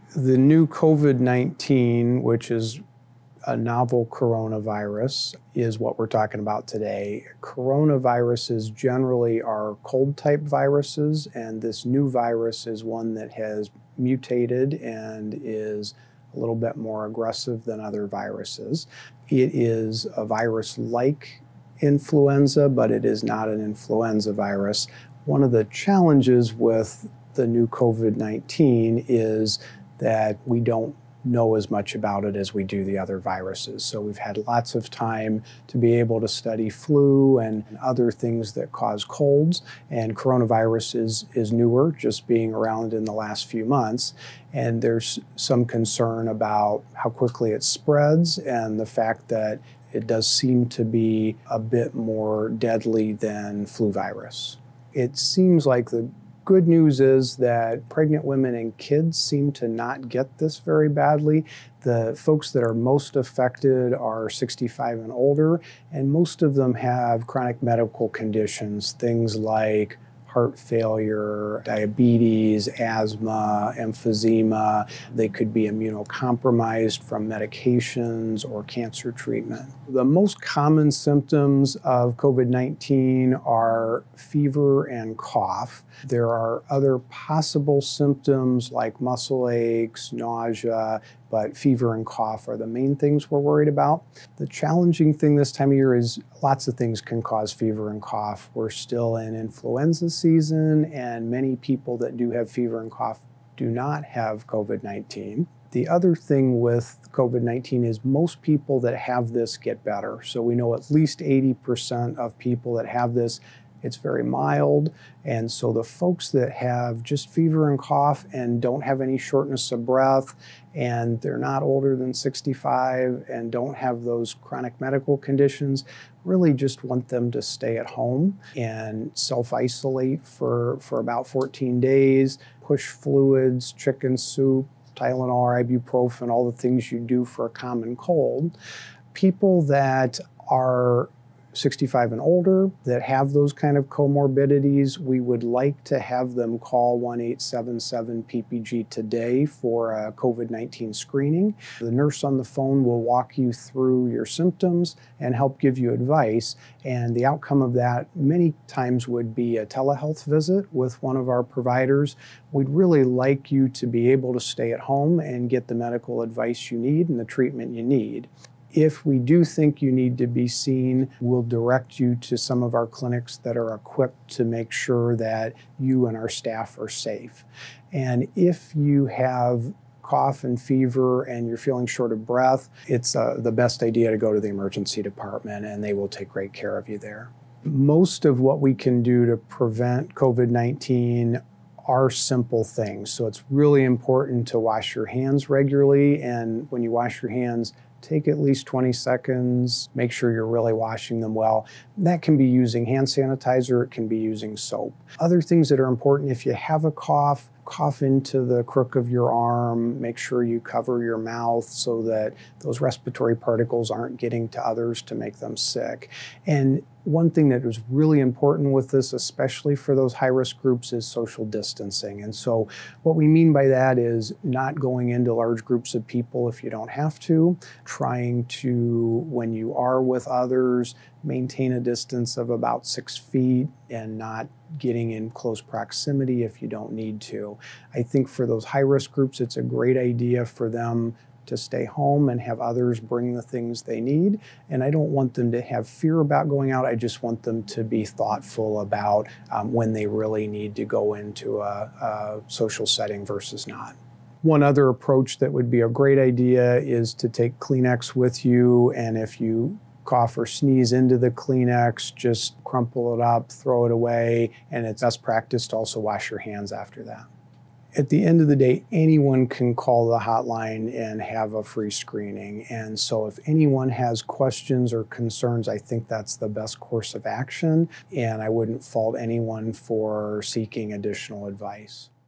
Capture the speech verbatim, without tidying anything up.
The new COVID nineteen, which is a novel coronavirus, is what we're talking about today. Coronaviruses generally are cold-type viruses, and this new virus is one that has mutated and is a little bit more aggressive than other viruses. It is a virus like influenza, but it is not an influenza virus. One of the challenges with the new COVID nineteen is that we don't know as much about it as we do the other viruses. So we've had lots of time to be able to study flu and other things that cause colds, and coronavirus is, is newer, just being around in the last few months. And there's some concern about how quickly it spreads and the fact that it does seem to be a bit more deadly than flu virus. It seems like the good news is that pregnant women and kids seem to not get this very badly. The folks that are most affected are sixty-five and older, and most of them have chronic medical conditions, things like heart failure, diabetes, asthma, emphysema. They could be immunocompromised from medications or cancer treatment. The most common symptoms of COVID nineteen are fever and cough. There are other possible symptoms like muscle aches, nausea, but fever and cough are the main things we're worried about. The challenging thing this time of year is lots of things can cause fever and cough. We're still in influenza season, and many people that do have fever and cough do not have COVID nineteen. The other thing with COVID nineteen is most people that have this get better. So we know at least eighty percent of people that have this, it's very mild, and so the folks that have just fever and cough and don't have any shortness of breath, and they're not older than sixty-five and don't have those chronic medical conditions, really just want them to stay at home and self-isolate for, for about fourteen days, push fluids, chicken soup, Tylenol, ibuprofen, all the things you do for a common cold. People that are sixty-five and older that have those kind of comorbidities, we would like to have them call one eight seven seven P P G today for a COVID nineteen screening. The nurse on the phone will walk you through your symptoms and help give you advice, and the outcome of that many times would be a telehealth visit with one of our providers. We'd really like you to be able to stay at home and get the medical advice you need and the treatment you need. If we do think you need to be seen, we'll direct you to some of our clinics that are equipped to make sure that you and our staff are safe. And if you have cough and fever and you're feeling short of breath, it's uh, the best idea to go to the emergency department, and they will take great care of you there. Most of what we can do to prevent COVID nineteen are simple things. So it's really important to wash your hands regularly, and when you wash your hands, take at least twenty seconds, make sure you're really washing them well. That can be using hand sanitizer, it can be using soap. Other things that are important, if you have a cough, cough into the crook of your arm, make sure you cover your mouth so that those respiratory particles aren't getting to others to make them sick. And one thing that is really important with this, especially for those high-risk groups, is social distancing. And so what we mean by that is not going into large groups of people if you don't have to, trying to, when you are with others, maintain a distance of about six feet and not getting in close proximity if you don't need to. I think for those high-risk groups, it's a great idea for them to stay home and have others bring the things they need. And I don't want them to have fear about going out. I just want them to be thoughtful about um, when they really need to go into a, a social setting versus not. One other approach that would be a great idea is to take Kleenex with you, and if you cough or sneeze into the Kleenex, just crumple it up, throw it away, and it's best practice to also wash your hands after that. At the end of the day, anyone can call the hotline and have a free screening. And so if anyone has questions or concerns, I think that's the best course of action. And I wouldn't fault anyone for seeking additional advice.